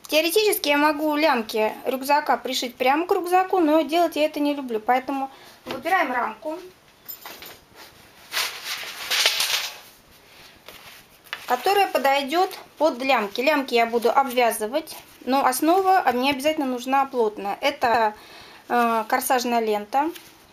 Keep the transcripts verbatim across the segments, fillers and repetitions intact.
Теоретически я могу лямки рюкзака пришить прямо к рюкзаку, но делать я это не люблю. Поэтому выбираем рамку, которая подойдет под лямки. Лямки я буду обвязывать, но основа мне обязательно нужна плотная. Это э, корсажная лента,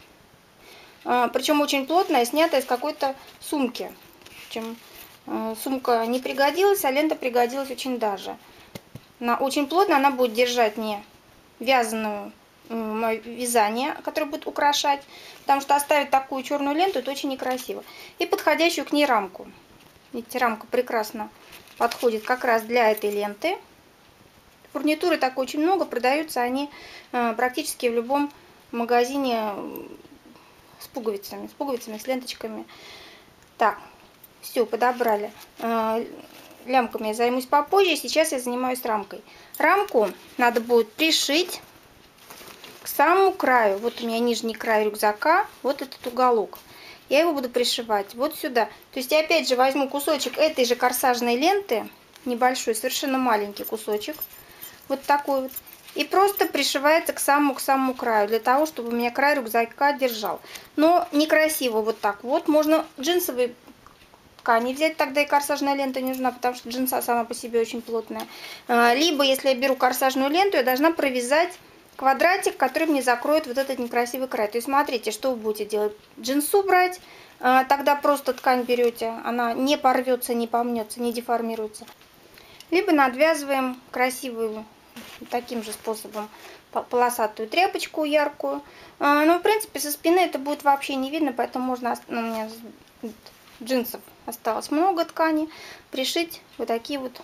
э, причем очень плотная, снятая из какой-то сумки. Чем, э, сумка не пригодилась, а лента пригодилась очень даже. Она очень плотно, она будет держать мне вязаную э, вязание, которое будет украшать, потому что оставить такую черную ленту это очень некрасиво. И подходящую к ней рамку. Видите, рамка прекрасно подходит как раз для этой ленты. Фурнитуры так очень много, продаются они э, практически в любом магазине с пуговицами, с пуговицами, с ленточками. Так, все, подобрали. Э, лямками я займусь попозже, сейчас я занимаюсь рамкой. Рамку надо будет пришить к самому краю. Вот у меня нижний край рюкзака, вот этот уголок. Я его буду пришивать вот сюда. То есть я опять же возьму кусочек этой же корсажной ленты, небольшой, совершенно маленький кусочек, вот такой вот, и просто пришивается к самому, к самому краю, для того, чтобы у меня край рюкзака держал. Но некрасиво вот так вот. Можно джинсовые ткани взять, тогда и корсажная лента не нужна, потому что джинса сама по себе очень плотная. Либо, если я беру корсажную ленту, я должна провязать квадратик, который мне закроет вот этот некрасивый край. То есть смотрите, что вы будете делать. Джинсу брать, тогда просто ткань берете, она не порвется, не помнется, не деформируется. Либо надвязываем красивую таким же способом полосатую тряпочку яркую. Но в принципе со спины это будет вообще не видно, поэтому можно, ну, у меня джинсов осталось много ткани, пришить вот такие вот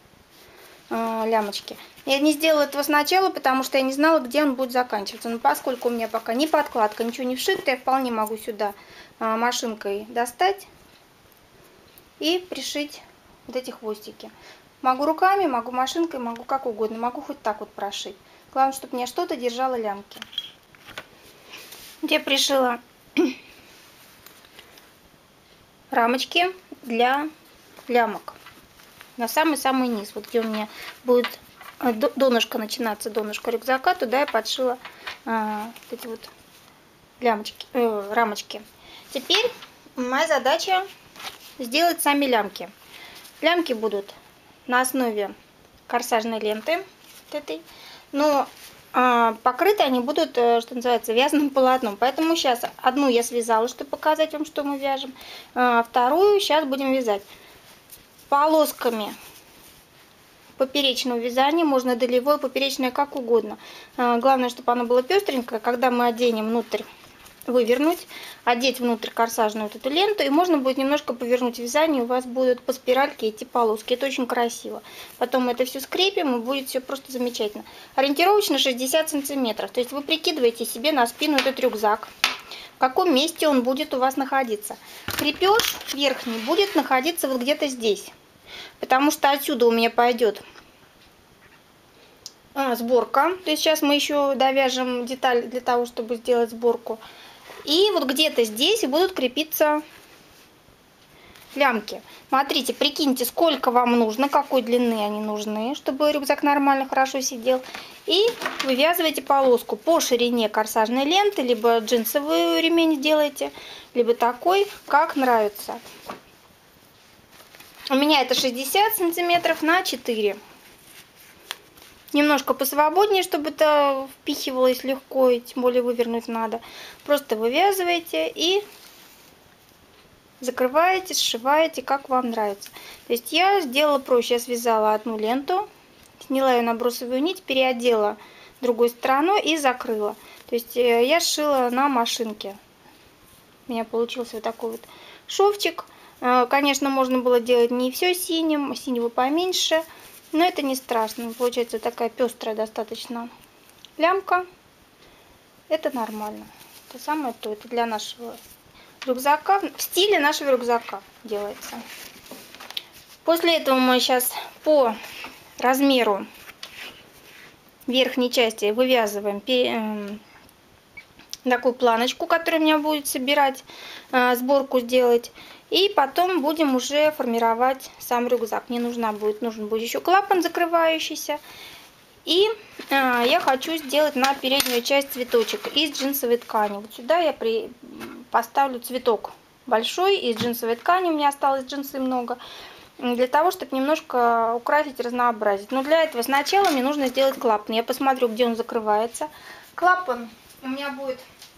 э, лямочки. Я не сделала этого сначала, потому что я не знала, где он будет заканчиваться. Но поскольку у меня пока ни подкладка, ничего не вшито, я вполне могу сюда э, машинкой достать и пришить вот эти хвостики. Могу руками, могу машинкой, могу как угодно, могу хоть так вот прошить. Главное, чтобы мне что-то держало лямки. Я пришила рамочки для лямок на самый-самый низ, вот где у меня будет донышко начинаться, донышко рюкзака, туда я подшила а, вот эти вот лямочки, э, рамочки. Теперь моя задача сделать сами лямки. Лямки будут на основе корсажной ленты вот этой, но а, покрыты они будут, что называется, вязаным полотном. Поэтому сейчас одну я связала, чтобы показать вам, что мы вяжем, а вторую сейчас будем вязать полосками поперечного вязания, можно долевое, поперечное, как угодно. А, главное, чтобы оно было пестренькое, когда мы оденем внутрь, вывернуть, одеть внутрь корсажную вот эту ленту, и можно будет немножко повернуть вязание, у вас будут по спиральке идти полоски. Это очень красиво. Потом мы это все скрепим, и будет все просто замечательно. Ориентировочно шестьдесят сантиметров. То есть вы прикидываете себе на спину этот рюкзак, в каком месте он будет у вас находиться. Крепеж верхний будет находиться вот где-то здесь, потому что отсюда у меня пойдет а, сборка. То есть сейчас мы еще довяжем деталь для того, чтобы сделать сборку. И вот где-то здесь будут крепиться лямки. Смотрите, прикиньте, сколько вам нужно, какой длины они нужны, чтобы рюкзак нормально, хорошо сидел. И вывязываете полоску по ширине корсажной ленты, либо джинсовый ремень делаете, либо такой, как нравится. У меня это шестьдесят сантиметров на четыре. Немножко посвободнее, чтобы это впихивалось легко, и тем более вывернуть надо. Просто вывязываете и закрываете, сшиваете, как вам нравится. То есть я сделала проще. Я связала одну ленту, сняла ее на бросовую нить, переодела другой стороной и закрыла. То есть я сшила на машинке. У меня получился вот такой вот шовчик. Конечно, можно было делать не все синим, синего поменьше. Но это не страшно. Получается такая пестрая достаточно лямка. Это нормально. Это самое то. Это для нашего рюкзака. В стиле нашего рюкзака делается. После этого мы сейчас по размеру верхней части вывязываем такую планочку, которая у меня будет собирать, сборку сделать. И потом будем уже формировать сам рюкзак. Мне нужна будет, нужен будет еще клапан закрывающийся. И э, я хочу сделать на переднюю часть цветочек из джинсовой ткани. Вот сюда я при... поставлю цветок большой из джинсовой ткани. У меня осталось джинсы много. Для того, чтобы немножко украсить, разнообразить. Но для этого сначала мне нужно сделать клапан. Я посмотрю, где он закрывается. Клапан у меня будет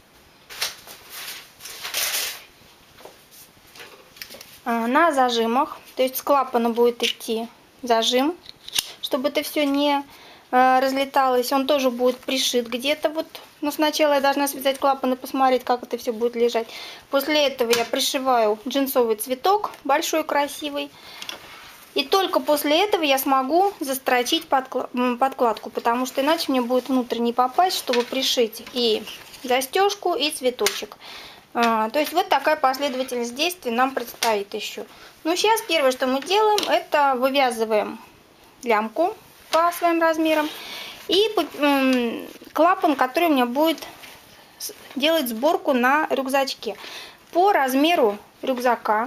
на зажимах. То есть с клапана будет идти зажим, чтобы это все не разлеталось. Он тоже будет пришит где-то вот. Но сначала я должна связать клапан и посмотреть, как это все будет лежать. После этого я пришиваю джинсовый цветок, большой, красивый. И только после этого я смогу застрочить подкладку, потому что иначе мне будет внутрь не попасть, чтобы пришить и застежку, и цветочек. А, то есть вот такая последовательность действий нам предстоит еще. Ну, сейчас первое, что мы делаем, это вывязываем лямку по своим размерам. И клапан, который у меня будет делать сборку на рюкзачке. По размеру рюкзака,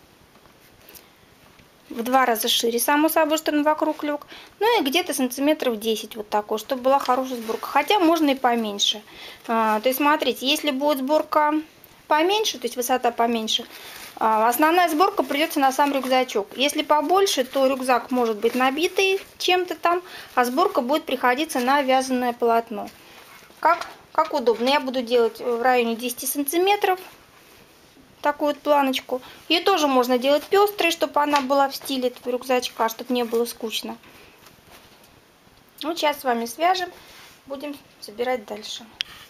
в два раза шире, само собой, что он вокруг лег. Ну и где-то сантиметров десять вот такой, чтобы была хорошая сборка. Хотя можно и поменьше. А, то есть смотрите, если будет сборка поменьше, то есть высота поменьше, а, основная сборка придется на сам рюкзачок. Если побольше, то рюкзак может быть набитый чем-то там, а сборка будет приходиться на вязаное полотно. Как, как удобно. Я буду делать в районе десяти сантиметров. Такую вот планочку. Ее тоже можно делать пестрой, чтобы она была в стиле этого рюкзачка, чтобы не было скучно. Вот сейчас с вами свяжем, будем собирать дальше.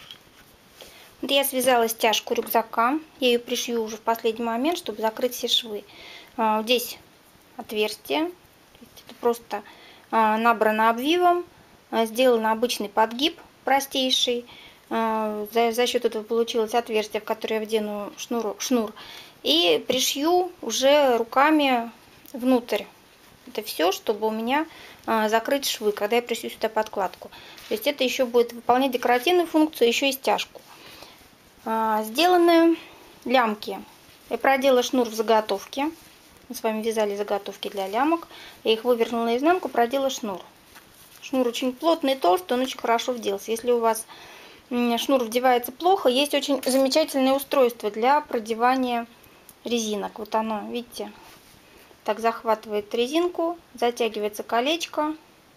Вот я связала стяжку рюкзака. Я ее пришью уже в последний момент, чтобы закрыть все швы. Здесь отверстие. Это просто набрано обвивом. Сделан обычный подгиб простейший. За, за счет этого получилось отверстие, в которое я вдену шнур, шнур. И пришью уже руками внутрь. Это все, чтобы у меня а, закрыть швы, когда я пришью сюда подкладку. То есть это еще будет выполнять декоративную функцию, еще и стяжку. А, сделаны лямки. Я продела шнур в заготовке. Мы с вами вязали заготовки для лямок. Я их вывернула наизнанку, продела шнур. Шнур очень плотный и толстый, он очень хорошо вделся. Если у вас шнур вдевается плохо, есть очень замечательное устройство для продевания резинок. Вот оно, видите, так захватывает резинку, затягивается колечко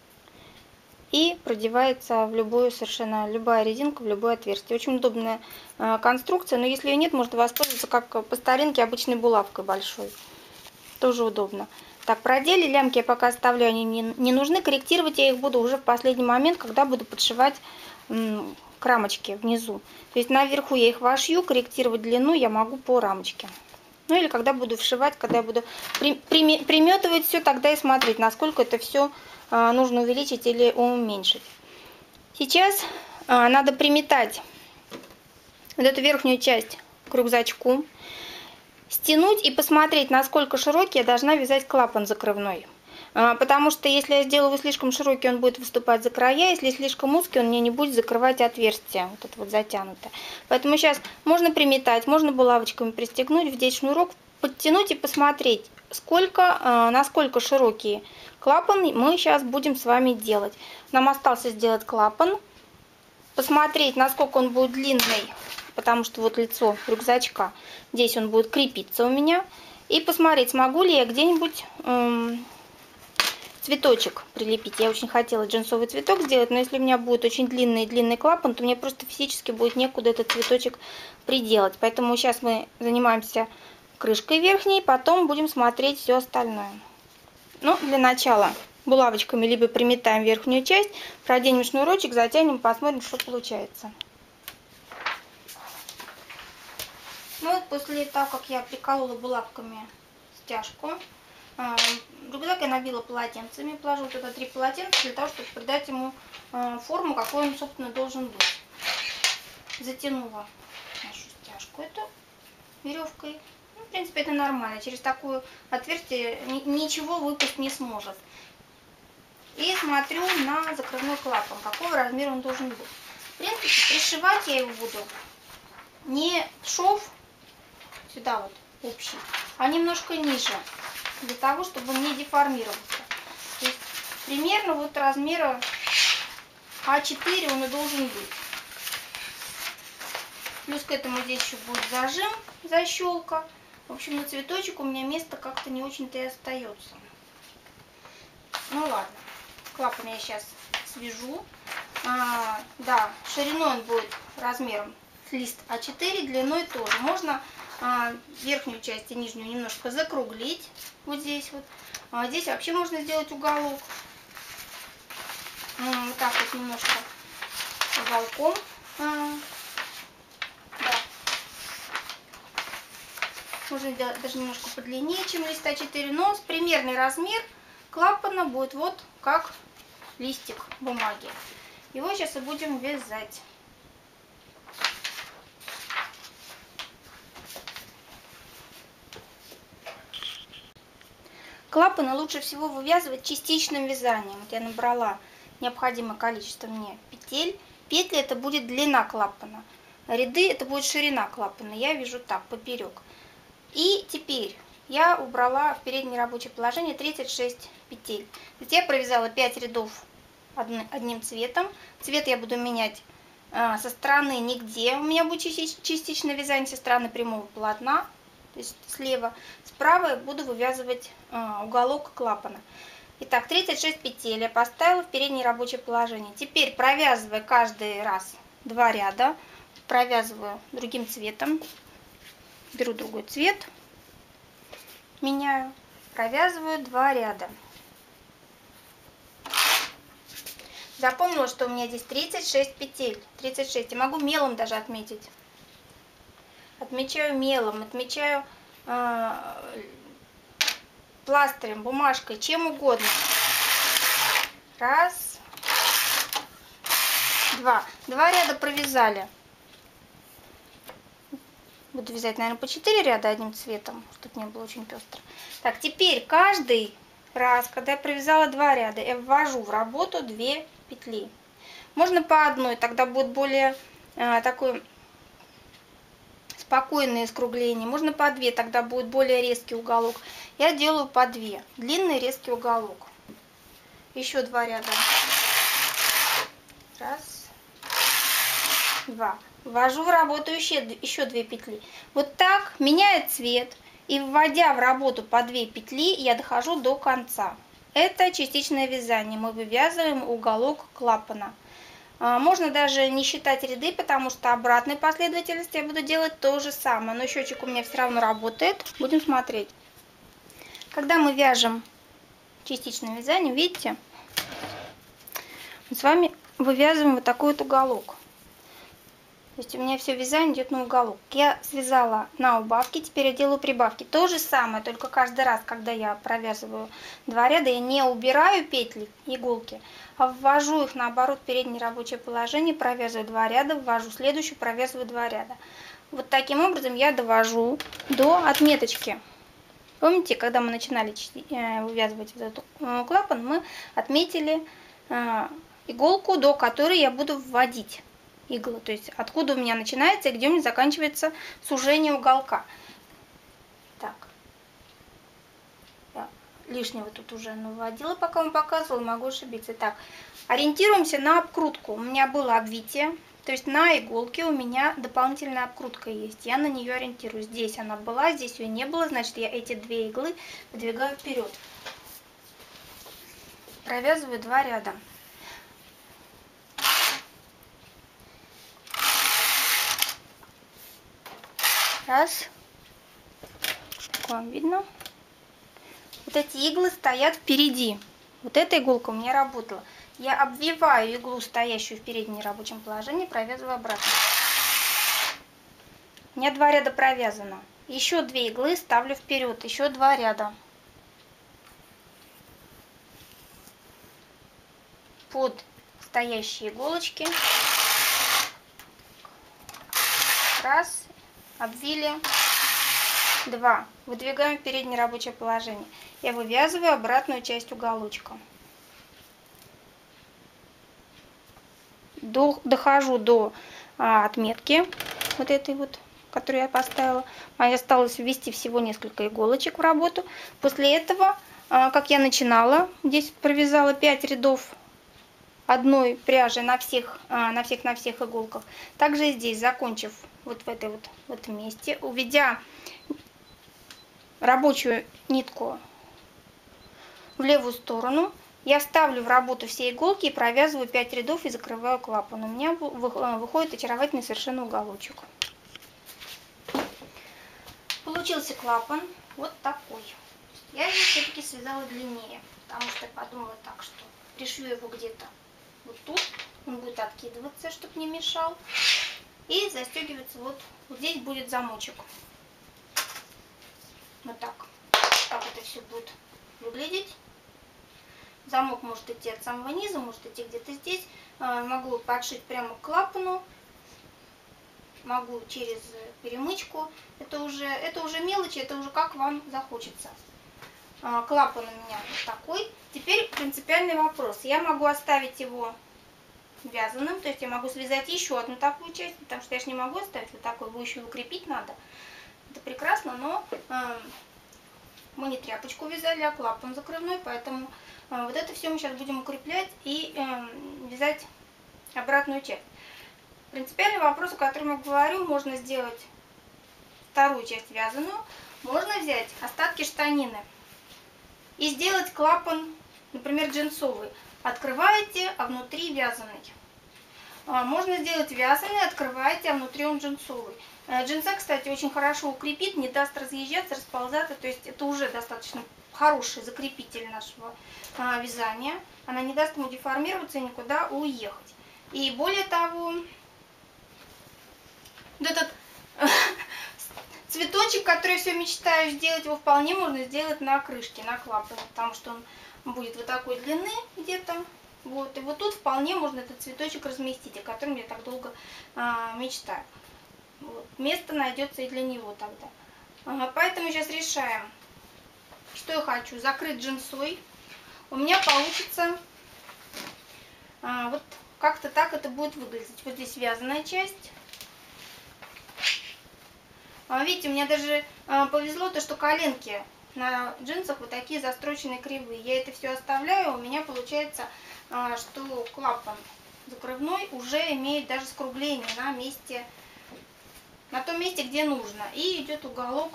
и продевается в любую, совершенно любая резинка в любое отверстие. Очень удобная э, конструкция, но если ее нет, можно воспользоваться как по старинке обычной булавкой большой. Тоже удобно. Так, продели, лямки я пока оставляю, они не, не нужны. Корректировать я их буду уже в последний момент, когда буду подшивать м, к рамочке внизу. То есть наверху я их вошью, корректировать длину я могу по рамочке. Ну или когда буду вшивать, когда я буду при, при, приметывать все, тогда и смотреть, насколько это все а, нужно увеличить или уменьшить. Сейчас а, надо приметать вот эту верхнюю часть к рюкзачку, стянуть и посмотреть, насколько широкий я должна вязать клапан закрывной. Потому что если я сделаю его слишком широкий, он будет выступать за края. Если слишком узкий, он мне не будет закрывать отверстие. Вот это вот затянутое. Поэтому сейчас можно приметать, можно булавочками пристегнуть, вдеть шнурок, подтянуть и посмотреть, сколько, насколько широкий клапан мы сейчас будем с вами делать. Нам остался сделать клапан. Посмотреть, насколько он будет длинный, потому что вот лицо рюкзачка, здесь он будет крепиться у меня. И посмотреть, смогу ли я где-нибудь эм, цветочек прилепить. Я очень хотела джинсовый цветок сделать, но если у меня будет очень длинный-длинный клапан, то мне просто физически будет некуда этот цветочек приделать. Поэтому сейчас мы занимаемся крышкой верхней, потом будем смотреть все остальное. Ну, для начала булавочками либо приметаем верхнюю часть, проденем шнурочек, затянем, посмотрим, что получается. Ну вот после того, как я приколола булавками стяжку, рюкзак я набила полотенцами, положила туда три полотенца для того, чтобы придать ему форму, какой он, собственно, должен быть. Затянула нашу стяжку эту веревкой. Ну, в принципе, это нормально. Через такое отверстие ничего выпасть не сможет. И смотрю на закрывной клапан, какого размера он должен быть. В принципе, пришивать я его буду не в шов, сюда вот общий, а немножко ниже, для того, чтобы не деформироваться. То есть примерно вот размера а четыре он и должен быть. Плюс к этому здесь еще будет зажим, защелка. В общем, на цветочек у меня места как-то не очень-то и остается. Ну ладно, клапан я сейчас свяжу. А, да, шириной он будет размером с лист а четыре, длиной тоже. Можно а, верхнюю часть и нижнюю немножко закруглить. Вот здесь вот. А здесь вообще можно сделать уголок. Ну, вот так вот немножко уголком. А, да. Можно сделать даже немножко подлиннее, чем лист а четыре. Но примерный размер клапана будет вот как листик бумаги. Его сейчас и будем вязать. Клапаны лучше всего вывязывать частичным вязанием. Вот я набрала необходимое количество мне петель. Петли это будет длина клапана. Ряды это будет ширина клапана. Я вяжу так, поперек. И теперь я убрала в переднее рабочее положение тридцать шесть петель. То есть я провязала пять рядов одним цветом. Цвет я буду менять а, со стороны нигде. У меня будет частичное вязание со стороны прямого полотна. То есть слева. Справа я буду вывязывать а, уголок клапана. Итак, тридцать шесть петель я поставила в переднее рабочее положение. Теперь провязывая каждый раз два ряда, провязываю другим цветом. Беру другой цвет, меняю, провязываю два ряда. Запомнила, что у меня здесь тридцать шесть петель. тридцать шесть. Я могу мелом даже отметить. Отмечаю мелом, отмечаю э, пластырем, бумажкой, чем угодно. Раз, два. Два ряда провязали. Буду вязать, наверное, по четыре ряда одним цветом, чтобы не было очень пестро. Так, теперь каждый раз, когда я провязала два ряда, я ввожу в работу две петли. Можно по одной, тогда будет более э, такое спокойное скругление. Можно по две, тогда будет более резкий уголок. Я делаю по две. Длинный резкий уголок. Еще два ряда. Раз, два. Ввожу в работу еще, еще две петли. Вот так, меняя цвет и вводя в работу по две петли, я дохожу до конца. Это частичное вязание. Мы вывязываем уголок клапана. Можно даже не считать ряды, потому что обратной последовательности я буду делать то же самое. Но счетчик у меня все равно работает. Будем смотреть. Когда мы вяжем частичное вязание, видите, мы с вами вывязываем вот такой вот уголок. То есть у меня все вязание идет на уголок. Я связала на убавки, теперь я делаю прибавки. То же самое, только каждый раз, когда я провязываю два ряда, я не убираю петли, иголки, а ввожу их наоборот в переднее рабочее положение, провязываю два ряда, ввожу следующую, провязываю два ряда. Вот таким образом я довожу до отметочки. Помните, когда мы начинали вывязывать этот клапан, мы отметили иголку, до которой я буду вводить иглу, то есть откуда у меня начинается и где у меня заканчивается сужение уголка. Так, я лишнего тут уже наводила, пока вам показывала, могу ошибиться. Так, ориентируемся на обкрутку. У меня было обвитие, то есть на иголке у меня дополнительная обкрутка есть. Я на нее ориентируюсь. Здесь она была, здесь ее не было, значит я эти две иглы выдвигаю вперед. Провязываю два ряда. Раз. Как вам видно? Вот эти иглы стоят впереди. Вот эта иголка у меня работала. Я обвиваю иглу, стоящую в переднем рабочем положении, провязываю обратно. У меня два ряда провязано. Еще две иглы ставлю вперед. Еще два ряда. Под стоящие иголочки. Раз. Обвили. Два. Выдвигаем в переднее рабочее положение. Я вывязываю обратную часть уголочка. До, дохожу до а, отметки вот этой вот, которую я поставила. Мне осталось ввести всего несколько иголочек в работу. После этого, а, как я начинала, здесь провязала пять рядов одной пряжи на всех, на всех, на всех иголках. Также и здесь, закончив вот в этой вот в этом месте, уведя рабочую нитку в левую сторону, я вставлю в работу все иголки и провязываю пять рядов и закрываю клапан. У меня выходит очаровательный совершенно уголочек. Получился клапан вот такой. Я его все-таки связала длиннее, потому что я подумала так, что пришью его где-то вот тут. Он будет откидываться, чтобы не мешал. И застегиваться вот, вот здесь будет замочек. Вот так. Так это все будет выглядеть. Замок может идти от самого низа, может идти где-то здесь. Могу подшить прямо к клапану. Могу через перемычку. Это уже, это уже мелочи, это уже как вам захочется. Клапан у меня вот такой. Теперь принципиальный вопрос. Я могу оставить его вязаным, то есть я могу связать еще одну такую часть, потому что я же не могу оставить вот такой, его еще и укрепить надо. Это прекрасно, но э, мы не тряпочку вязали, а клапан закрывной, поэтому э, вот это все мы сейчас будем укреплять и э, вязать обратную часть. Принципиальный вопрос, о котором я говорю, можно сделать вторую часть вязаную, можно взять остатки штанины и сделать клапан, например, джинсовый. Открываете, а внутри вязаный. Можно сделать вязаный, открываете, а внутри он джинсовый. Джинса, кстати, очень хорошо укрепит, не даст разъезжаться, расползаться. То есть это уже достаточно хороший закрепитель нашего вязания. Она не даст ему деформироваться и никуда уехать. И более того, вот этот цветочек, который я все мечтаю сделать, его вполне можно сделать на крышке, на клапане, потому что он будет вот такой длины где-то. Вот. И вот тут вполне можно этот цветочек разместить, о котором я так долго а, мечтаю. Вот. Место найдется и для него тогда. А, поэтому сейчас решаем, что я хочу. Закрыть джинсой. У меня получится а, вот как-то так это будет выглядеть. Вот здесь вязаная часть. А, видите, у меня даже а, повезло то, что коленки на джинсах вот такие застроченные кривые. Я это все оставляю, у меня получается, что клапан закрывной уже имеет даже скругление на месте, на том месте, где нужно. И идет уголок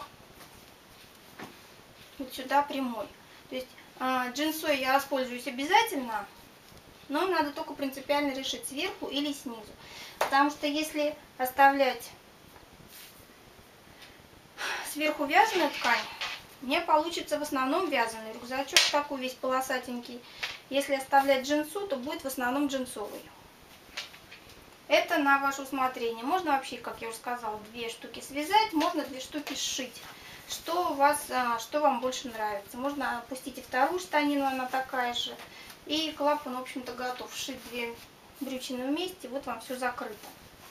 вот сюда прямой. То есть джинсой я воспользуюсь обязательно, но надо только принципиально решить, сверху или снизу. Потому что если оставлять сверху вязаную ткань, у меня получится в основном вязаный рюкзачок, такой весь полосатенький. Если оставлять джинсу, то будет в основном джинсовый. Это на ваше усмотрение. Можно вообще, как я уже сказала, две штуки связать, можно две штуки сшить. Что, у вас, что вам больше нравится. Можно опустить и вторую штанину, она такая же. И клапан, в общем-то, готов. Сшить две брючины вместе, вот вам все закрыто.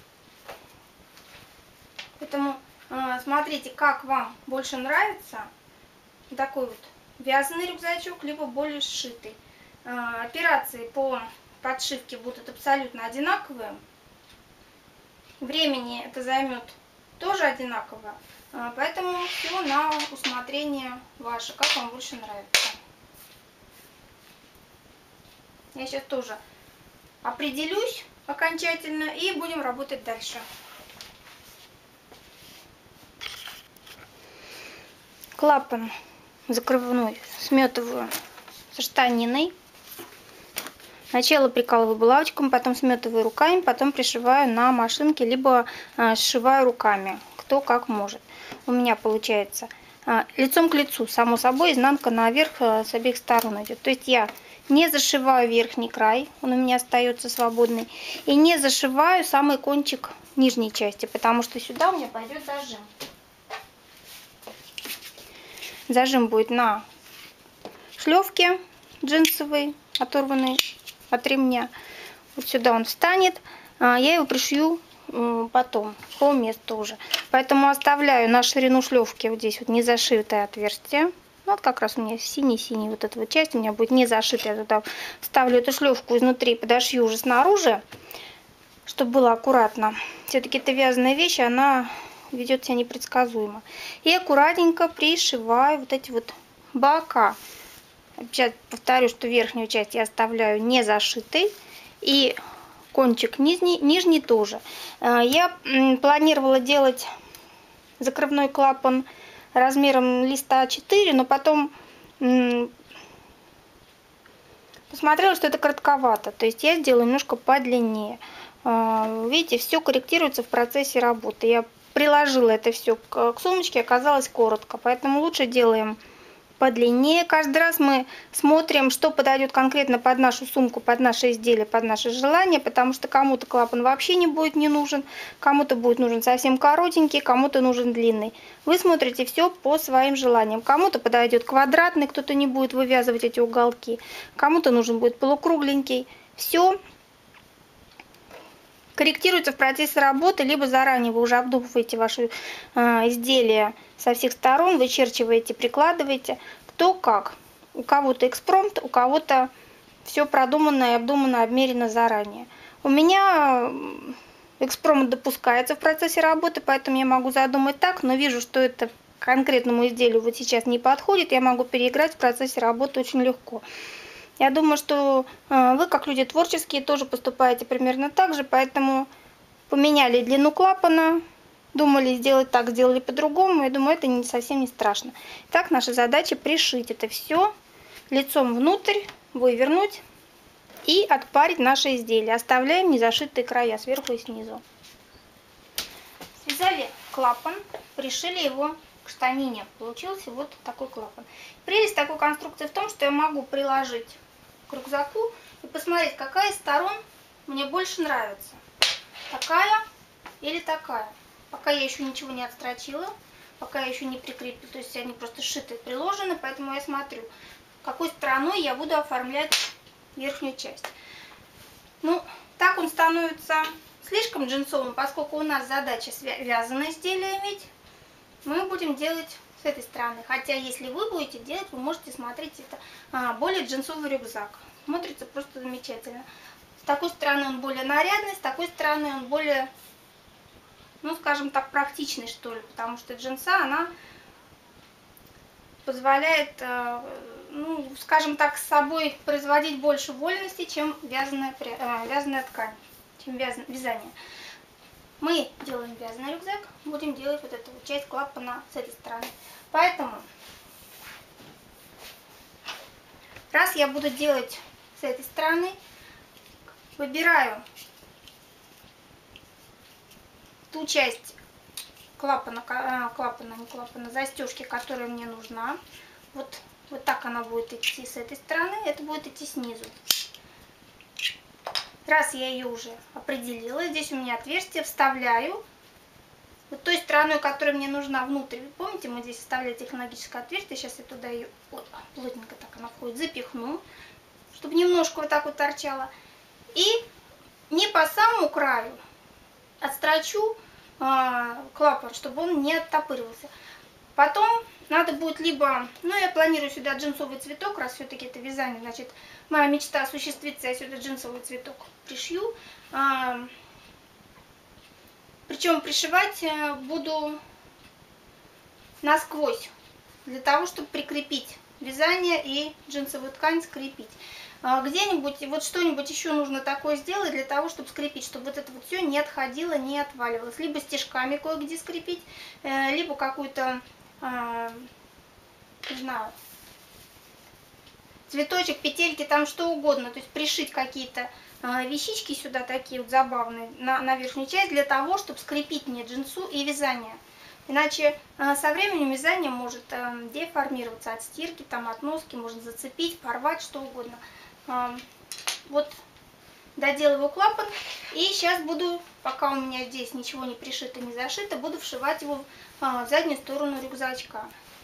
Поэтому смотрите, как вам больше нравится. Такой вот вязаный рюкзачок, либо более сшитый. Операции по подшивке будут абсолютно одинаковые. Времени это займет тоже одинаково. Поэтому все на усмотрение ваше, как вам больше нравится. Я сейчас тоже определюсь окончательно и будем работать дальше. Клапан закрывной сметываю со штаниной. Сначала прикалываю булавочком, потом сметываю руками, потом пришиваю на машинке, либо э, сшиваю руками, кто как может. У меня получается э, лицом к лицу, само собой, изнанка наверх э, с обеих сторон идет. То есть я не зашиваю верхний край, он у меня остается свободный, и не зашиваю самый кончик нижней части, потому что сюда у меня пойдет зажим. Зажим будет на шлевке джинсовый, оторванный от ремня. Вот сюда он встанет. Я его пришью потом, по месту уже. Поэтому оставляю на ширину шлевки вот здесь вот не зашитое отверстие. Вот как раз у меня синий-синий вот эта вот часть у меня будет не зашитая. Я туда вставлю эту шлевку изнутри, подошью уже снаружи, чтобы было аккуратно. Все-таки это вязаная вещь, она ведет себя непредсказуемо. И аккуратненько пришиваю вот эти вот бока. Сейчас повторю, что верхнюю часть я оставляю не зашитой. И кончик нижний, нижний тоже. Я планировала делать закрывной клапан размером листа а четыре, но потом посмотрела, что это коротковато. То есть я сделаю немножко подлиннее. Видите, все корректируется в процессе работы. Я приложила это все к сумочке, оказалось коротко. Поэтому лучше делаем подлиннее. Каждый раз мы смотрим, что подойдет конкретно под нашу сумку, под наше изделие, под наше желание, потому что кому-то клапан вообще не будет не нужен, кому-то будет нужен совсем коротенький, кому-то нужен длинный. Вы смотрите все по своим желаниям. Кому-то подойдет квадратный, кто-то не будет вывязывать эти уголки, кому-то нужен будет полукругленький. Все корректируется в процессе работы, либо заранее вы уже обдумываете ваши э, изделия со всех сторон, вычерчиваете, прикладываете, кто как. У кого-то экспромт, у кого-то все продумано и обдумано, обмерено заранее. У меня экспромт допускается в процессе работы, поэтому я могу задумать так, но вижу, что это конкретному изделию вот сейчас не подходит, я могу переиграть в процессе работы очень легко. Я думаю, что вы, как люди творческие, тоже поступаете примерно так же, поэтому поменяли длину клапана, думали сделать так, сделали по-другому. Я думаю, это не, совсем не страшно. Так, наша задача пришить это все лицом внутрь, вывернуть и отпарить наше изделие. Оставляем незашитые края сверху и снизу. Связали клапан, пришили его к штанине. Получился вот такой клапан. Прелесть такой конструкции в том, что я могу приложить к рюкзаку и посмотреть, какая из сторон мне больше нравится. Такая или такая. Пока я еще ничего не отстрочила, пока я еще не прикрепила, то есть они просто сшиты и приложены, поэтому я смотрю, какой стороной я буду оформлять верхнюю часть. Ну, так он становится слишком джинсовым, поскольку у нас задача вязаное изделие иметь, мы будем делать с этой стороны. Хотя, если вы будете делать, вы можете смотреть это а, более джинсовый рюкзак. Смотрится просто замечательно. С такой стороны он более нарядный, с такой стороны он более, ну, скажем так, практичный, что ли. Потому что джинса, она позволяет, э, ну, скажем так, с собой производить больше вольности, чем вязаная, э, вязаная ткань, чем вяз, вязание. Мы делаем вязаный рюкзак, будем делать вот эту вот часть клапана с этой стороны. Поэтому, раз я буду делать с этой стороны, выбираю ту часть клапана, клапана, не клапана, застежки, которая мне нужна. Вот, вот так она будет идти с этой стороны, это будет идти снизу. Раз я ее уже определила, здесь у меня отверстие, вставляю вот той стороной, которая мне нужна внутрь. Вы помните, мы здесь вставляли технологическое отверстие, сейчас я туда ее, вот, плотненько так она входит, запихну, чтобы немножко вот так вот торчало. И не по самому краю отстрочу э, клапан, чтобы он не оттопыривался. Потом надо будет либо, ну, я планирую сюда джинсовый цветок, раз все-таки это вязание, значит, моя мечта осуществится, я сюда джинсовый цветок пришью. А, причем пришивать буду насквозь, для того, чтобы прикрепить вязание и джинсовую ткань скрепить. А, где-нибудь, вот что-нибудь еще нужно такое сделать, для того, чтобы скрепить, чтобы вот это вот все не отходило, не отваливалось. Либо стежками кое-где скрепить, либо какую-то, не знаю, цветочек, петельки, там что угодно, то есть пришить какие-то э, вещички сюда такие вот забавные на, на верхнюю часть, для того, чтобы скрепить мне джинсу и вязание. Иначе э, со временем вязание может э, деформироваться от стирки, там, от носки, можно зацепить, порвать, что угодно. Э, вот доделываю клапан, и сейчас буду, пока у меня здесь ничего не пришито, не зашито, буду вшивать его в э, заднюю сторону рюкзачка.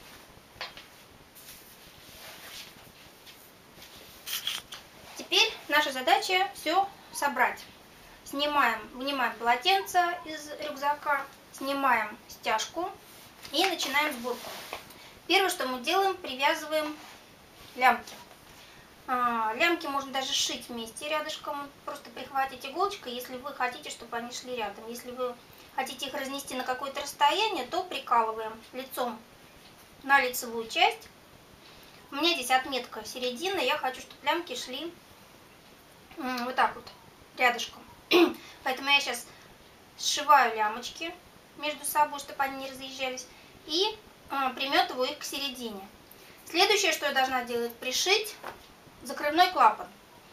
Теперь наша задача все собрать. Снимаем, вынимаем полотенце из рюкзака, снимаем стяжку и начинаем сборку. Первое, что мы делаем, привязываем лямки. А, лямки можно даже сшить вместе рядышком, просто прихватить иголочкой, если вы хотите, чтобы они шли рядом. Если вы хотите их разнести на какое-то расстояние, то прикалываем лицом на лицевую часть. У меня здесь отметка середины, я хочу, чтобы лямки шли вот так вот, рядышком. Поэтому я сейчас сшиваю лямочки между собой, чтобы они не разъезжались, и э, приметываю их к середине. Следующее, что я должна делать, пришить закрывной клапан.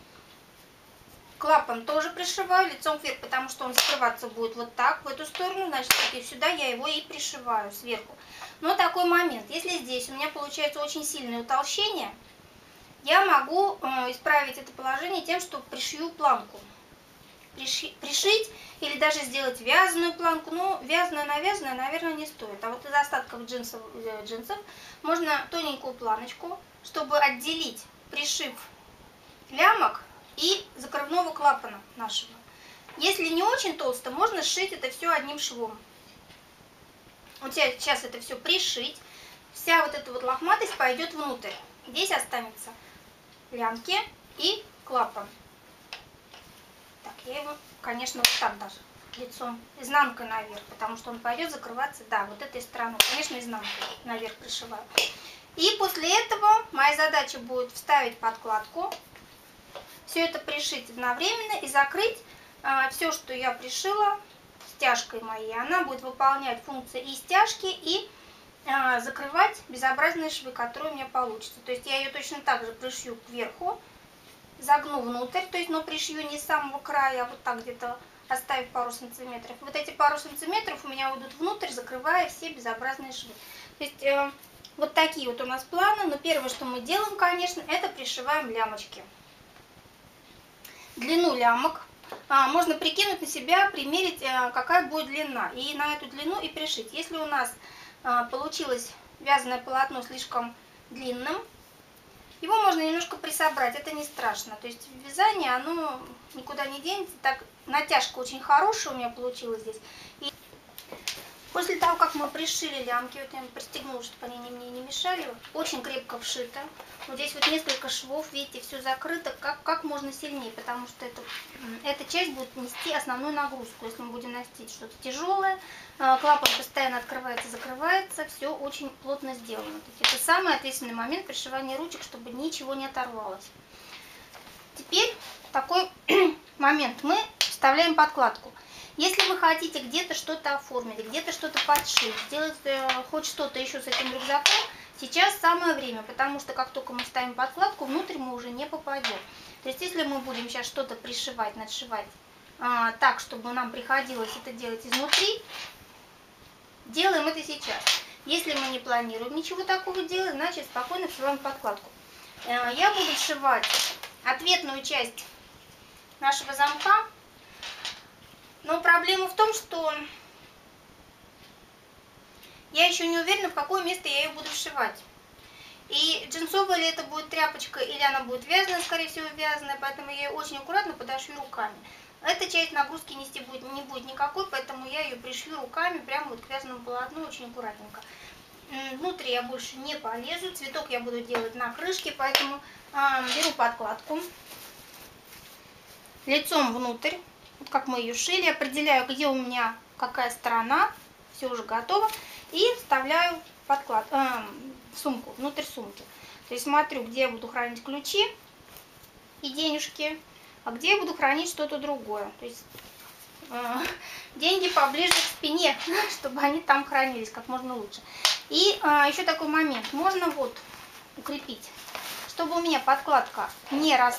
Клапан тоже пришиваю лицом вверх, потому что он закрываться будет вот так, в эту сторону, значит, теперь сюда я его и пришиваю сверху. Но такой момент, если здесь у меня получается очень сильное утолщение, я могу э, исправить это положение тем, что пришью планку. Приши, пришить или даже сделать вязаную планку. Ну, вязаная на вязаную, наверное, не стоит. А вот из остатков джинсов, э, джинсов можно тоненькую планочку, чтобы отделить пришив лямок и закрывного клапана нашего. Если не очень толсто, можно сшить это все одним швом. Вот сейчас это все пришить. Вся вот эта вот лохматость пойдет внутрь. Здесь останется лямки и клапан. Так, я его, конечно, вот так даже лицом, изнанкой наверх, потому что он пойдет закрываться, да, вот этой стороной, конечно, изнанкой наверх пришиваю. И после этого моя задача будет вставить подкладку, все это пришить одновременно и закрыть а, все, что я пришила стяжкой моей. Она будет выполнять функции и стяжки, и а, закрывать безобразные швы, которые у меня получатся. То есть я ее точно так же пришью кверху, загну внутрь, то есть, но пришью не с самого края, а вот так где-то оставив пару сантиметров. Вот эти пару сантиметров у меня уйдут внутрь, закрывая все безобразные швы. То есть э, вот такие вот у нас планы. Но первое, что мы делаем, конечно, это пришиваем лямочки. Длину лямок а, можно прикинуть на себя, примерить, а, какая будет длина. И на эту длину и пришить. Если у нас а, получилось вязаное полотно слишком длинным, его можно немножко присобрать, это не страшно. То есть вязание, оно никуда не денется. Так, натяжка очень хорошая у меня получилась здесь. И после того, как мы пришили лямки, вот я пристегнула, чтобы они мне не мешали, очень крепко вшито. Вот здесь вот несколько швов, видите, все закрыто, как, как можно сильнее, потому что это, эта часть будет нести основную нагрузку. Если мы будем носить что-то тяжелое, клапан постоянно открывается, закрывается, все очень плотно сделано. Это самый ответственный момент пришивания ручек, чтобы ничего не оторвалось. Теперь такой момент. Мы вставляем подкладку. Если вы хотите где-то что-то оформить, где-то что-то подшить, сделать э, хоть что-то еще с этим рюкзаком, сейчас самое время, потому что как только мы ставим подкладку, внутрь мы уже не попадем. То есть если мы будем сейчас что-то пришивать, надшивать э, так, чтобы нам приходилось это делать изнутри, делаем это сейчас. Если мы не планируем ничего такого делать, значит спокойно вшиваем подкладку. Э, я буду сшивать ответную часть нашего замка. Но проблема в том, что я еще не уверена, в какое место я ее буду вшивать. И джинсовая ли это будет тряпочка, или она будет вязаная, скорее всего вязаная, поэтому я ее очень аккуратно подошью руками. Эта часть нагрузки нести будет, не будет никакой, поэтому я ее пришью руками прямо вот к вязаному полотну очень аккуратненько. Внутрь я больше не полезу, цветок я буду делать на крышке, поэтому э, беру подкладку лицом внутрь. Вот как мы ее шили, определяю, где у меня какая сторона, все уже готово, и вставляю подклад, э, сумку, внутрь сумки. То есть смотрю, где я буду хранить ключи и денежки, а где я буду хранить что-то другое. То есть э, деньги поближе к спине, чтобы они там хранились как можно лучше. И э, еще такой момент, можно вот укрепить, чтобы у меня подкладка не раз...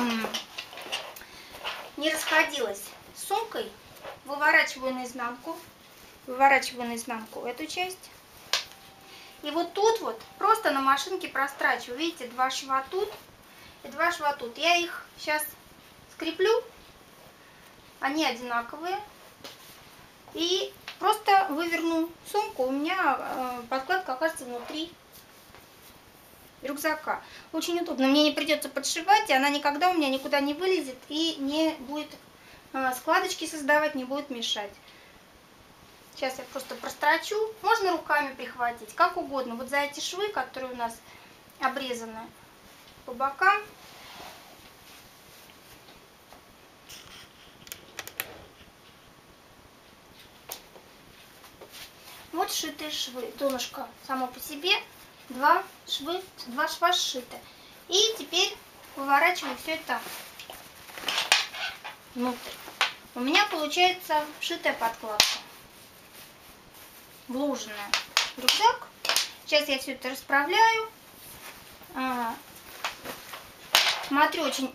не расходилась с сумкой, выворачиваю наизнанку, выворачиваю наизнанку эту часть. И вот тут вот просто на машинке прострачиваю. Видите, два шва тут и два шва тут. Я их сейчас скреплю, они одинаковые. И просто выверну сумку, у меня подкладка окажется внутри рюкзака. Очень удобно, мне не придется подшивать, и она никогда у меня никуда не вылезет и не будет э, складочки создавать, не будет мешать. Сейчас я просто прострочу, можно руками прихватить, как угодно. Вот за эти швы, которые у нас обрезаны по бокам, вот сшитые швы, донышко само по себе. Два швы, два шва сшиты. И теперь выворачиваю все это внутрь. У меня получается вшитая подкладка, вложенная в рюкзак. Сейчас я все это расправляю. А, смотрю очень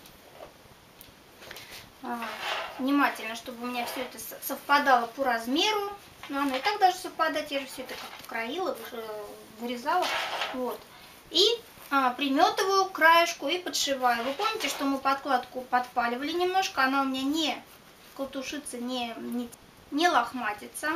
а, внимательно, чтобы у меня все это совпадало по размеру. Ну, оно и так даже совпадать, я же все это как-то краила, вырезала. Вот. И а, приметываю к краешку и подшиваю. Вы помните, что мы подкладку подпаливали немножко, она у меня не колтушится, не, не, не лохматится.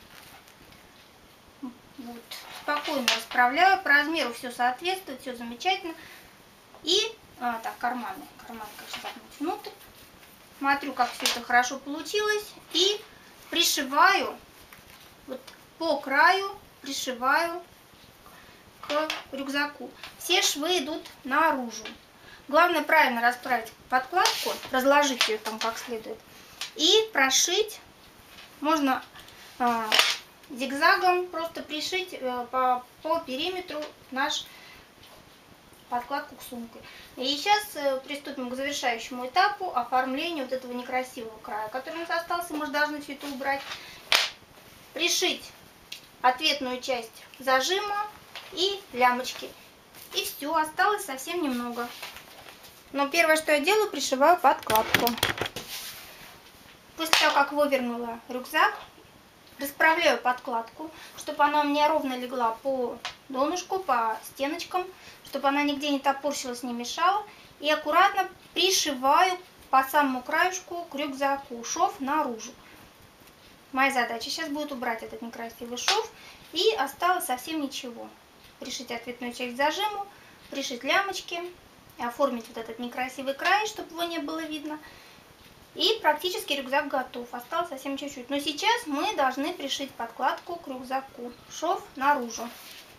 Вот. Спокойно расправляю, по размеру все соответствует, все замечательно. И, а, так, карманы, карманы, конечно, загнуть внутрь. Смотрю, как все это хорошо получилось. И пришиваю, вот по краю пришиваю к рюкзаку. Все швы идут наружу. Главное правильно расправить подкладку, разложить ее там как следует. И прошить, можно э, зигзагом просто пришить э, по, по периметру наш подкладку к сумке. И сейчас э, приступим к завершающему этапу оформления вот этого некрасивого края, который у нас остался. Мы же должны все это убрать. Пришить ответную часть зажима и лямочки. И все, осталось совсем немного. Но первое, что я делаю, пришиваю подкладку. После того, как вывернула рюкзак, расправляю подкладку, чтобы она у меня ровно легла по донышку, по стеночкам, чтобы она нигде не топорщилась, не мешала. И аккуратно пришиваю по самому краешку к рюкзаку шов наружу. Моя задача сейчас будет убрать этот некрасивый шов. И осталось совсем ничего. Пришить ответную часть зажиму, пришить лямочки, оформить вот этот некрасивый край, чтобы его не было видно. И практически рюкзак готов. Осталось совсем чуть-чуть. Но сейчас мы должны пришить подкладку к рюкзаку. Шов наружу.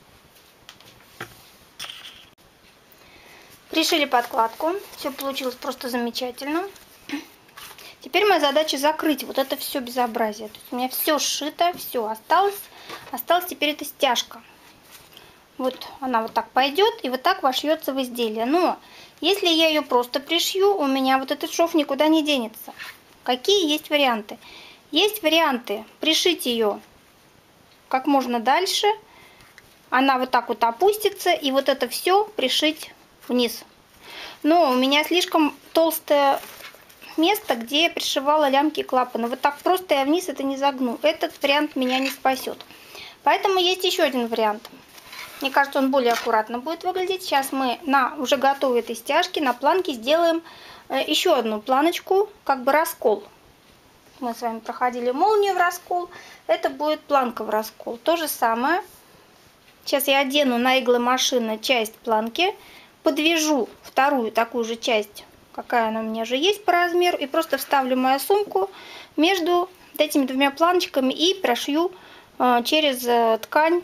Пришили подкладку. Все получилось просто замечательно. Теперь моя задача закрыть вот это все безобразие. То есть у меня все сшито, все осталось. Осталась теперь эта стяжка. Вот она вот так пойдет и вот так вошьется в изделие. Но если я ее просто пришью, у меня вот этот шов никуда не денется. Какие есть варианты? Есть варианты пришить ее как можно дальше. Она вот так вот опустится, и вот это все пришить вниз. Но у меня слишком толстое место, где я пришивала лямки и клапаны. Вот так просто я вниз это не загну. Этот вариант меня не спасет. Поэтому есть еще один вариант. Мне кажется, он более аккуратно будет выглядеть. Сейчас мы на уже готовой этой стяжке, на планке сделаем еще одну планочку, как бы раскол. Мы с вами проходили молнию в раскол. Это будет планка в раскол. То же самое. Сейчас я одену на иглы машины часть планки. Подвяжу вторую такую же часть, какая она у меня же есть по размеру. И просто вставлю мою сумку между этими двумя планочками и прошью через ткань.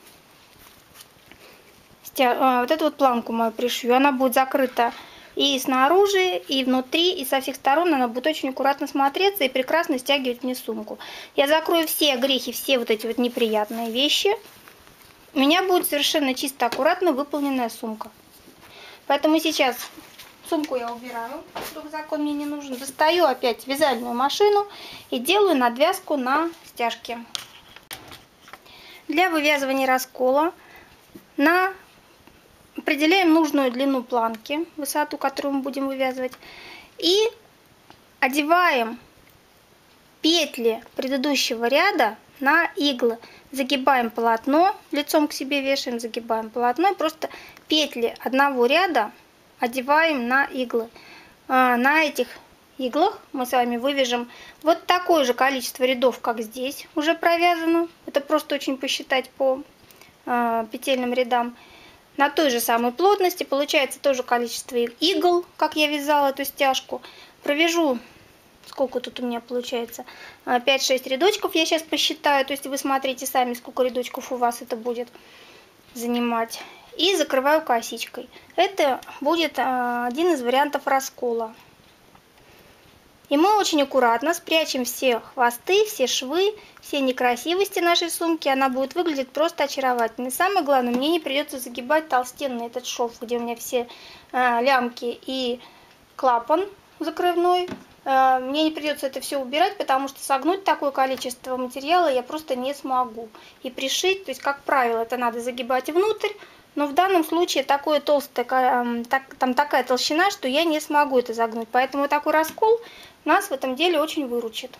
Вот эту вот планку мою пришью. Она будет закрыта и снаружи, и внутри, и со всех сторон. Она будет очень аккуратно смотреться и прекрасно стягивать мне сумку. Я закрою все грехи, все вот эти вот неприятные вещи. У меня будет совершенно чисто, аккуратно выполненная сумка. Поэтому сейчас сумку я убираю. Рюкзак он мне не нужен. Достаю опять вязальную машину и делаю надвязку на стяжке. Для вывязывания раскола на определяем нужную длину планки, высоту, которую мы будем вывязывать, и одеваем петли предыдущего ряда на иглы. Загибаем полотно, лицом к себе вешаем, загибаем полотно, и просто петли одного ряда одеваем на иглы. На этих иглах мы с вами вывяжем вот такое же количество рядов, как здесь уже провязано. Это просто очень посчитать по петельным рядам. На той же самой плотности получается тоже количество игл, как я вязала эту стяжку. Провяжу, сколько тут у меня получается, пять-шесть рядочков я сейчас посчитаю. То есть вы смотрите сами, сколько рядочков у вас это будет занимать. И закрываю косичкой. Это будет один из вариантов раскола. И мы очень аккуратно спрячем все хвосты, все швы, все некрасивости нашей сумки. Она будет выглядеть просто очаровательно. И самое главное, мне не придется загибать толстенный этот шов, где у меня все э, лямки и клапан закрывной. Мне не придется это все убирать, потому что согнуть такое количество материала я просто не смогу. И пришить, то есть, как правило, это надо загибать внутрь, но в данном случае такое толстое, так, там такая толщина, что я не смогу это загнуть. Поэтому такой раскол нас в этом деле очень выручит.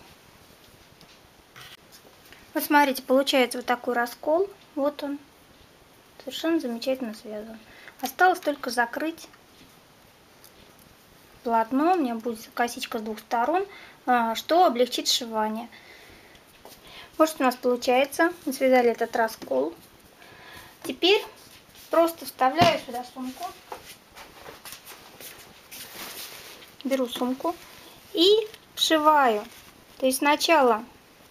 Вот смотрите, получается вот такой раскол. Вот он. Совершенно замечательно связан. Осталось только закрыть полотно. У меня будет косичка с двух сторон, что облегчит сшивание. Вот что у нас получается. Мы связали этот раскол. Теперь просто вставляю сюда сумку. Беру сумку и вшиваю. То есть сначала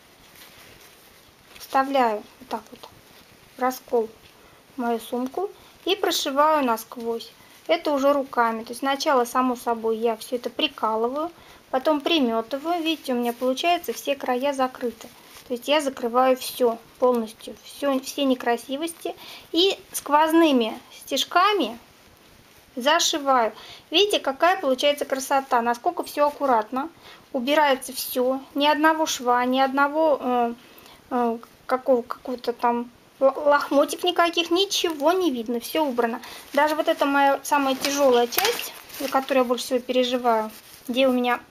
вставляю вот так вот раскол в мою сумку и прошиваю насквозь. Это уже руками. То есть сначала, само собой, я все это прикалываю, потом приметываю. Видите, у меня получается все края закрыты. То есть я закрываю все полностью, все, все некрасивости. И сквозными стежками зашиваю. Видите, какая получается красота, насколько все аккуратно. Убирается все, ни одного шва, ни одного э, э, какого, какого-то там лохмотик никаких, ничего не видно, все убрано. Даже вот эта моя самая тяжелая часть, за которую я больше всего переживаю, где у меня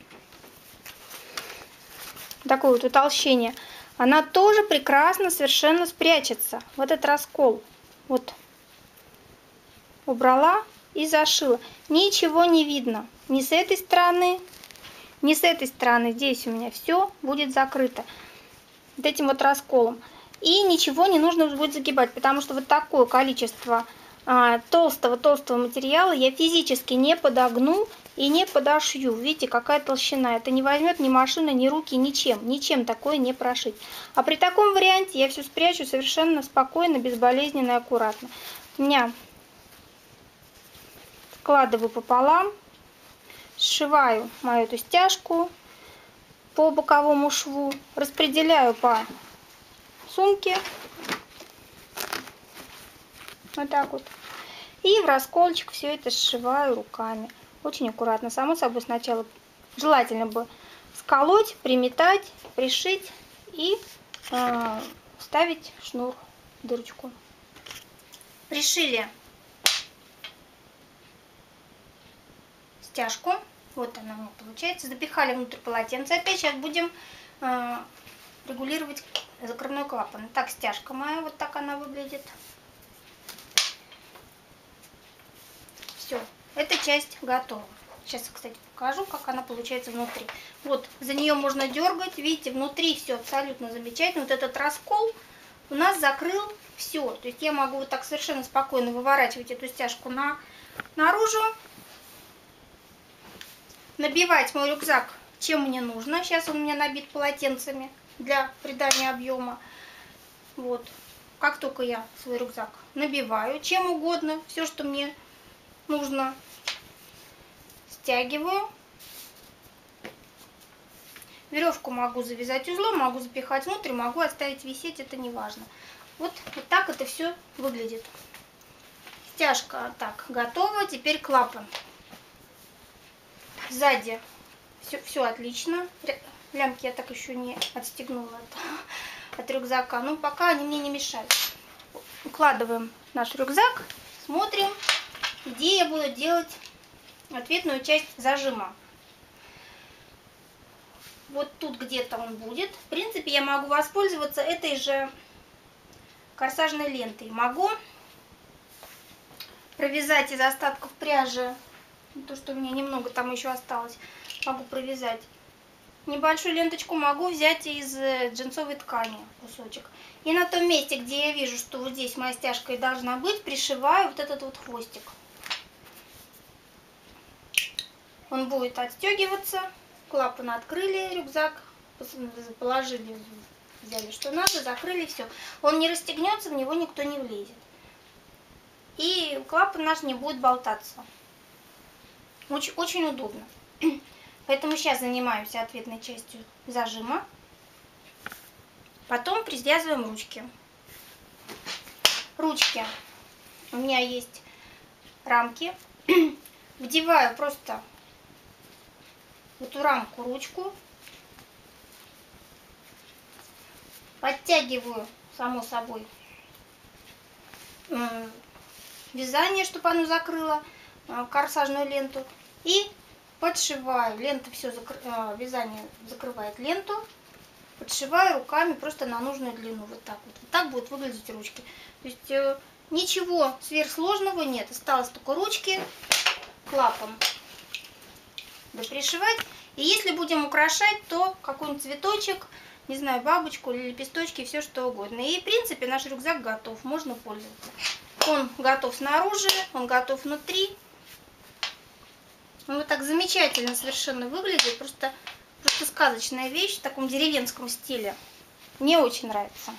такое вот утолщение, она тоже прекрасно совершенно спрячется. Вот этот раскол вот убрала и зашила. Ничего не видно ни с этой стороны, ни с этой стороны. Здесь у меня все будет закрыто вот этим вот расколом. И ничего не нужно будет загибать, потому что вот такое количество толстого-толстого материала я физически не подогну и не подошью. Видите, какая толщина. Это не возьмет ни машина, ни руки, ничем. Ничем такое не прошить. А при таком варианте я все спрячу совершенно спокойно, безболезненно и аккуратно. У меня складываю пополам, сшиваю мою эту стяжку по боковому шву, распределяю по сумке. Вот так вот. И в расколчик все это сшиваю руками. Очень аккуратно. Само собой, сначала желательно бы сколоть, приметать, пришить и э, вставить шнур, дырочку. Пришили стяжку. Вот она у меня получается. Запихали внутрь полотенца. Опять сейчас будем э, регулировать закрывной клапан. Так, стяжка моя, вот так она выглядит. Все, эта часть готова. Сейчас, кстати, покажу, как она получается внутри. Вот, за нее можно дергать. Видите, внутри все абсолютно замечательно. Вот этот раскол у нас закрыл все. То есть я могу вот так совершенно спокойно выворачивать эту стяжку на, наружу. Набивать мой рюкзак, чем мне нужно. Сейчас он у меня набит полотенцами для придания объема. Вот. Как только я свой рюкзак набиваю, чем угодно, все, что мне нужно, стягиваю. Веревку могу завязать узлом, могу запихать внутрь, могу оставить висеть, это не важно. Вот, вот так это все выглядит. Стяжка так готова, теперь клапан. Сзади все, все отлично. Лямки я так еще не отстегнула от, от рюкзака. Но пока они мне не мешают. Укладываем наш рюкзак. Смотрим, где я буду делать ответную часть зажима. Вот тут где-то он будет. В принципе, я могу воспользоваться этой же корсажной лентой. Могу провязать из остатков пряжи, то, что у меня немного там еще осталось, могу провязать небольшую ленточку, могу взять из джинсовой ткани кусочек. И на том месте, где я вижу, что вот здесь моя стяжка и должна быть, пришиваю вот этот вот хвостик. Он будет отстегиваться. Клапан открыли, рюкзак положили, взяли что надо, закрыли, все. Он не расстегнется, в него никто не влезет. И клапан наш не будет болтаться. Очень, очень удобно. Поэтому сейчас занимаемся ответной частью зажима. Потом привязываем ручки. Ручки. У меня есть рамки. Вдеваю просто в эту рамку ручку. Подтягиваю, само собой, вязание, чтобы оно закрыло корсажную ленту. И подшиваю. Лента все, закр... вязание закрывает ленту. Подшиваю руками просто на нужную длину. Вот так вот. Вот так будут выглядеть ручки. То есть э, ничего сверхсложного нет. Осталось только ручки клапан допришивать. И если будем украшать, то какой-нибудь цветочек, не знаю, бабочку или лепесточки, все что угодно. И в принципе наш рюкзак готов, можно пользоваться. Он готов снаружи, он готов внутри. Он вот так замечательно совершенно выглядит, просто, просто сказочная вещь в таком деревенском стиле. Мне очень нравится.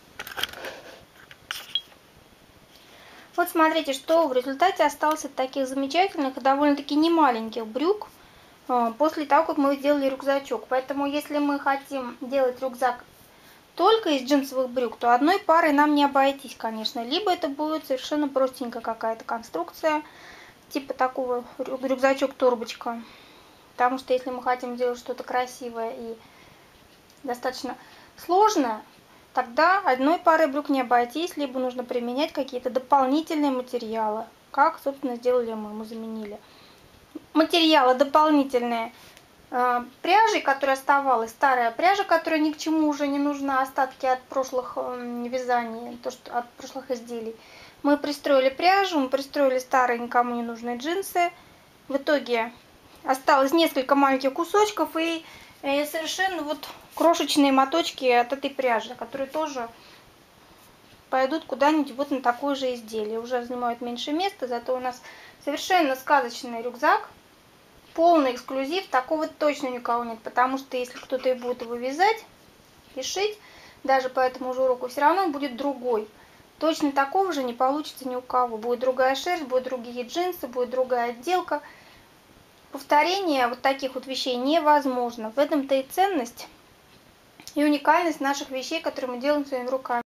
Вот смотрите, что в результате осталось от таких замечательных, довольно-таки немаленьких брюк после того, как мы сделали рюкзачок. Поэтому, если мы хотим делать рюкзак только из джинсовых брюк, то одной парой нам не обойтись, конечно. Либо это будет совершенно простенькая какая-то конструкция, типа такого рюкзачок-торбочка. Потому что если мы хотим делать что-то красивое и достаточно сложное, тогда одной парой брюк не обойтись, либо нужно применять какие-то дополнительные материалы, как, собственно, сделали мы. Мы заменили материалы дополнительные э, пряжей, которая оставалась, старая пряжа, которая ни к чему уже не нужна, остатки от прошлых э, вязаний, то, что от прошлых изделий. Мы пристроили пряжу, мы пристроили старые никому не нужные джинсы. В итоге осталось несколько маленьких кусочков и, и совершенно вот крошечные моточки от этой пряжи, которые тоже пойдут куда-нибудь вот на такое же изделие. Уже занимают меньше места, зато у нас совершенно сказочный рюкзак. Полный эксклюзив, такого точно никого нет, потому что если кто-то и будет его вязать и шить, даже по этому же уроку, все равно он будет другой. Точно такого же не получится ни у кого. Будет другая шерсть, будут другие джинсы, будет другая отделка. Повторение вот таких вот вещей невозможно. В этом-то и ценность и уникальность наших вещей, которые мы делаем своими руками.